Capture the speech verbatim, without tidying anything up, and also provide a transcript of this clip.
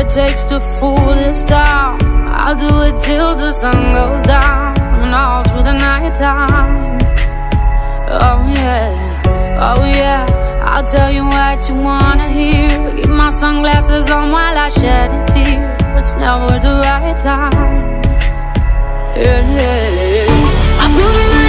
takes to fool this town. I'll do it till the sun goes down and all through the night time. Oh yeah, oh yeah, I'll tell you what you wanna hear. Keep my sunglasses on while I shed a tear. It's never the right time. Yeah, yeah, yeah. I'm moving